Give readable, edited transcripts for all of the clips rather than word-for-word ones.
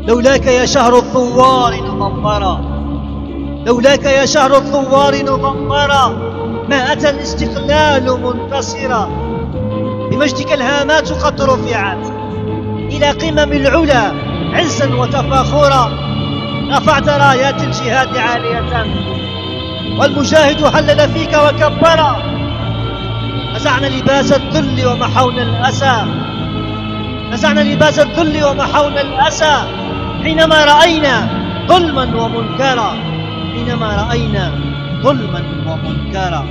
لولاك يا شهر الثوار نضمرا، لولاك يا شهر الثوار نضمرا، ما أتى الاستقلال منتصرا. بمجدك الهامات قد رفعت إلى قمم العلا عزا وتفاخرا. رفعت رايات الجهاد عالية والمجاهد هلل فيك وكبرا. نزعنا لباس الذل ومحونا الأسى، نزعنا لباس الذل ومحونا الأسى حينما رأينا ظلما ومنكرا، حينما رأينا ظلما ومنكرا.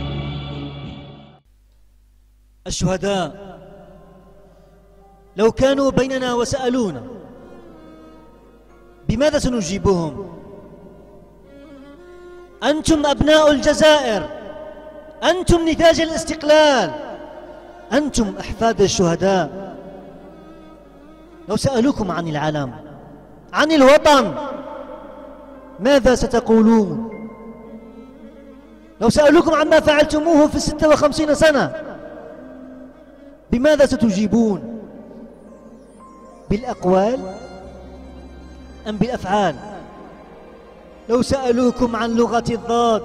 الشهداء لو كانوا بيننا وسألونا بماذا سنجيبهم؟ أنتم أبناء الجزائر، أنتم نتاج الاستقلال، أنتم أحفاد الشهداء. لو سألوكم عن العلم، عن الوطن، ماذا ستقولون؟ لو سألوكم عما فعلتموه في 56 سنة، بماذا ستجيبون؟ بالأقوال أم بالأفعال؟ لو سألوكم عن لغة الضاد،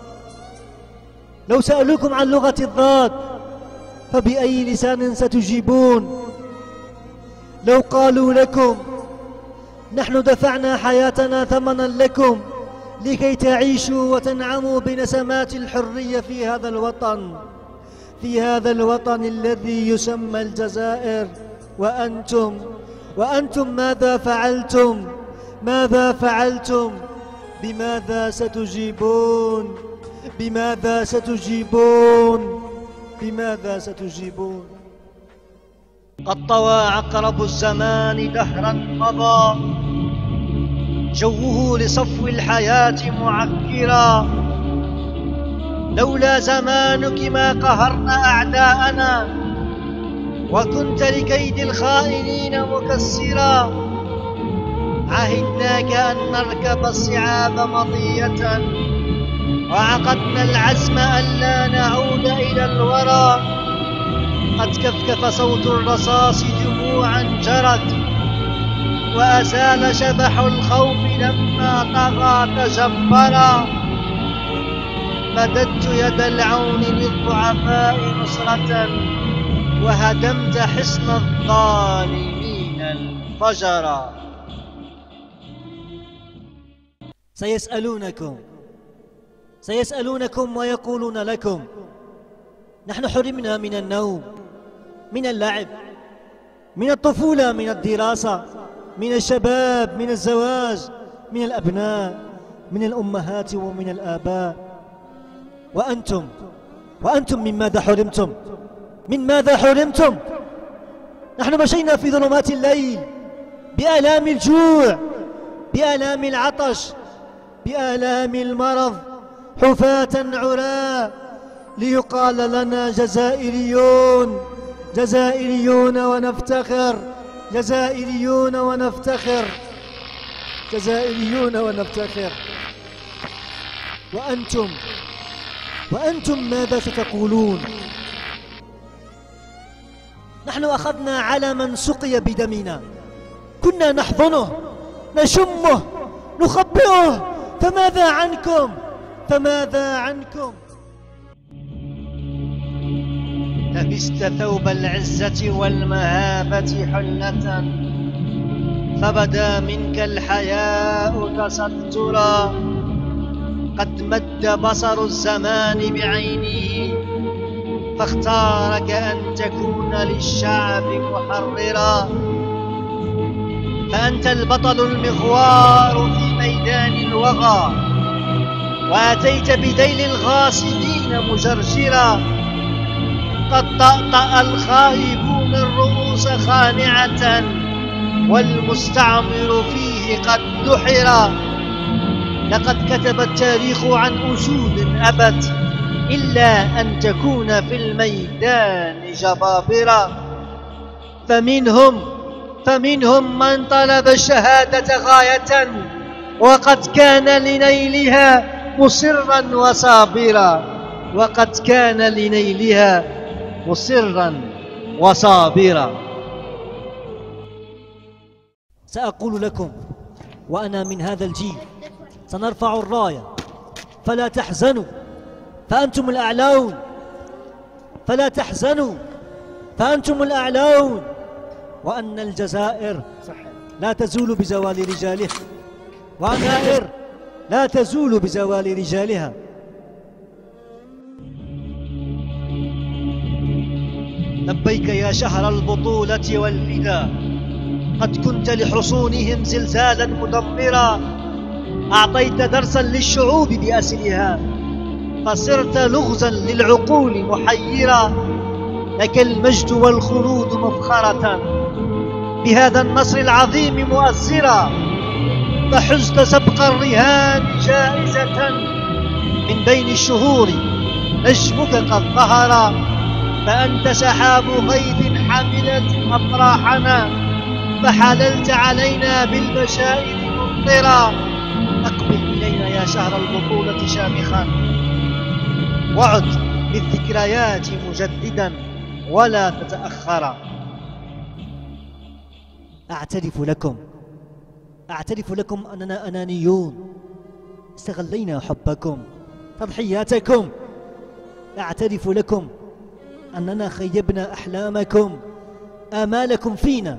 لو سألوكم عن لغة الضاد، فبأي لسان ستجيبون؟ لو قالوا لكم نحن دفعنا حياتنا ثمنا لكم لكي تعيشوا وتنعموا بنسمات الحرية في هذا الوطن، في هذا الوطن الذي يسمى الجزائر، وأنتم ماذا فعلتم؟ ماذا فعلتم؟ بماذا ستجيبون؟ بماذا ستجيبون؟ بماذا ستجيبون؟ قد طوى عقرب الزمان دهرا مضى، جوه لصفو الحياة معكرا. لولا زمانك ما قهرنا أعداءنا، وكنت لكيد الخائنين مكسرا. عهدناك أن نركب الصعاب مضية، وعقدنا العزم ألا نعود إلى الورى. قد كفكف صوت الرصاص دموعا جرت، وأسال شبح الخوف لما طغى تجبرا. مددت يد العون للضعفاء نصرة، وهدمت حصن الظالمين الفجرا. سيسألونكم ويقولون لكم نحن حرمنا من النوم، من اللعب، من الطفولة، من الدراسة، من الشباب، من الزواج، من الأبناء، من الأمهات ومن الآباء. وأنتم من ماذا حرمتم؟ من ماذا حرمتم؟ نحن مشينا في ظلمات الليل بآلام الجوع، بآلام العطش، بآلام المرض، حفاة عراة، ليقال لنا جزائريون، جزائريون ونفتخر، جزائريون ونفتخر، جزائريون ونفتخر. وأنتم ماذا ستقولون؟ نحن أخذنا علما سقي بدمنا، كنا نحضنه، نشمه، نخبئه، فماذا عنكم؟ فماذا عنكم؟ لبست ثوب العزة والمهابة حلة، فبدا منك الحياء تسترا. قد مد بصر الزمان بعينه، فاختارك أن تكون للشعب محررا. فأنت البطل المغوار في ميدان الوغى، وأتيت بديل الغاصبين مجرجرا. قد طأطأ الخائبون الرؤوس خانعة، والمستعمر فيه قد دحرا. لقد كتب التاريخ عن أسود أبت إلا أن تكون في الميدان جبابرة. فمنهم من طلب الشهادة غاية، وقد كان لنيلها مصرا وصابرا، وقد كان لنيلها مصرا وصابرا. سأقول لكم وأنا من هذا الجيل: سنرفع الراية، فلا تحزنوا فأنتم الأعلون، فلا تحزنوا فأنتم الأعلون، وأن الجزائر لا تزول بزوال رجالها، والجزائر لا تزول بزوال رجالها. لبيك يا شهر البطولة والفداء، قد كنت لحصونهم زلزالا مدمرا، أعطيت درسا للشعوب بأسرها، فصرت لغزا للعقول محيرا. لك المجد والخلود مفخرة، بهذا النصر العظيم مؤثرا، فحزت سبق الرهان جائزة، من بين الشهور نجمك قد ظهر، فأنت سحاب غيث حملت أفراحنا، فحللت علينا بالبشائر ممطرا. أقبل إلينا يا شهر البطولة شامخا، وعد بالذكريات مجددا ولا تتأخرا. أعترف لكم أننا أنانيون، استغلينا حبكم، تضحياتكم. أعترف لكم أننا خيبنا أحلامكم، آمالكم فينا،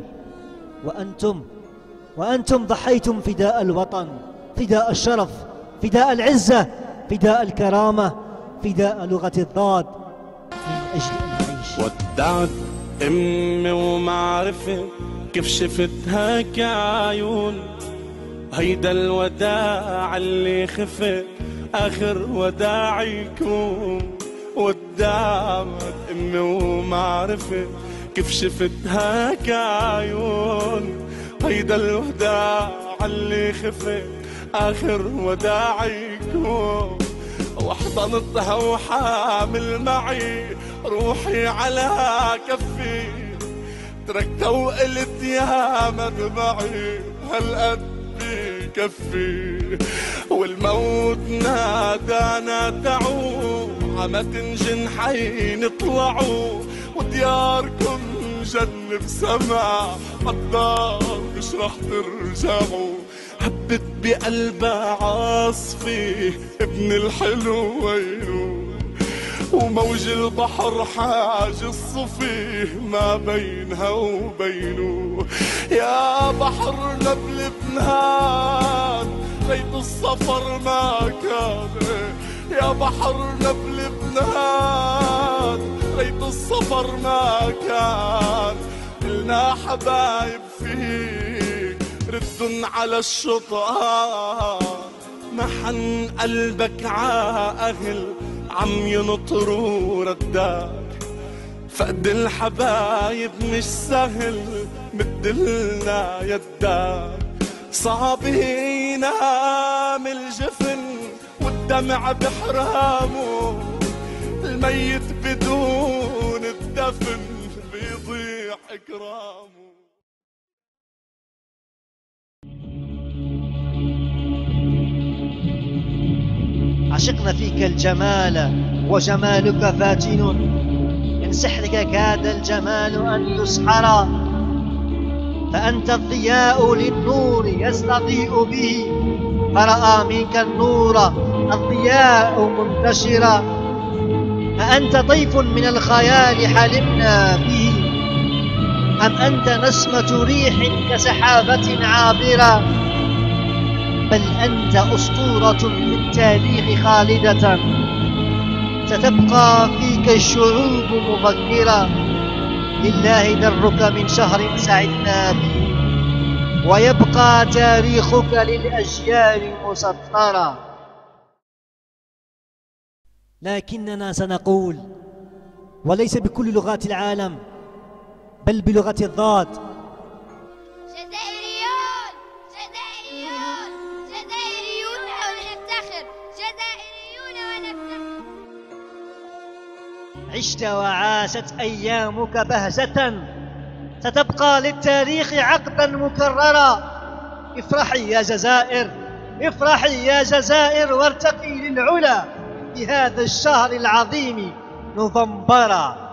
وأنتم ضحيتم فداء الوطن، فداء الشرف، فداء العزة، فداء الكرامة، فداء لغة الضاد، من أجل أن نعيش. ودعت أمي ومعرفة كيف شفتها كعيون، هيدا الوداع اللي خفت آخر وداع يكون. ودعت أمي ومعرفة كيف شفتها كعيون، هيدا الوداع اللي خفت آخر وداع يكون. واحضنتها وحامل معي روحي على كفي، تركتها وقلت يا مدمعي هالقد بكفي. والموت نادانا تعوا، عم تنجن حينطلعوا، ودياركم جنة بسمع عالدار مش رح ترجعوا. هبت بقلبها عاصفي ابن الحلو وينو، وموج البحر حاجز صفي ما بينها وبينه. يا بحرنا بلبنان ريت السفر ما كان، يا بحرنا بلبنان ريت السفر ما كان. إلنا حبايب فيك ردن على الشطآن، محن قلبك عاهل عم ينطروا رداك. فقد الحبايب مش سهل، مدلنا يداك. صعب ينام الجفن والدمع بحرامه، الميت بدون الدفن بيضيع إكرامه. عشقنا فيك الجمال وجمالك فاتن، من سحرك كاد الجمال أن يسحر. فأنت الضياء للنور يستضيء به، فرأى منك النور الضياء منتشرا. أأنت طيف من الخيال حلمنا به، أم أنت نسمة ريح كسحابة عابرة؟ بل أنت أسطورة للتاريخ خالدة، ستبقى فيك الشعوب مفكرة. لله درك من شهر سعدنا به، ويبقى تاريخك للأجيال مسطرا. لكننا سنقول، وليس بكل لغات العالم بل بلغة الضاد: جزائريون جزائريون جزائريون ونفتخر، جزائريون ونفتخر. عشت وعاشت أيامك بهجة، ستبقى للتاريخ عقدا مكررا. افرحي يا جزائر، افرحي يا جزائر، وارتقي للعلا في هذا الشهر العظيم نوفمبر.